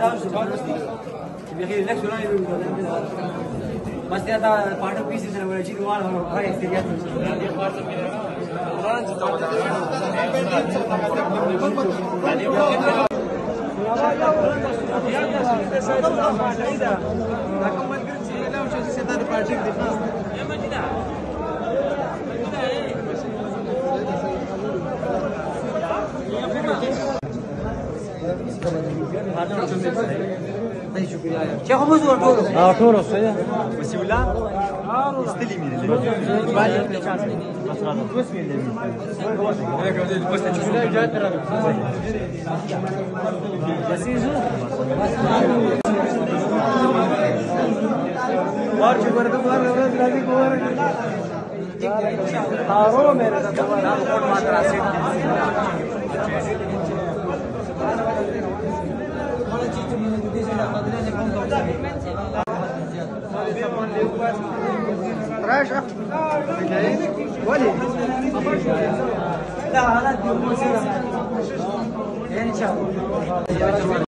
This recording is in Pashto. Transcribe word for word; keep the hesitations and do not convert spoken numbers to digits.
بخير لك شلون يقول بس هذا part of piece is ولا شيء ولا هو هاي اكتيفيات شيخ ابو زور ټول اه ټول اوسه وسيم الله استلمي من اللي باید چانس نه بسم الله هيك بدي بس تشوف لا جات ترى يسيزو और शुक्र तो बार बार गाड़ी को और हारो मेरे तो नाम कौन मात्रा से رايح ولي لا هذا اليوم يعني ان شاء الله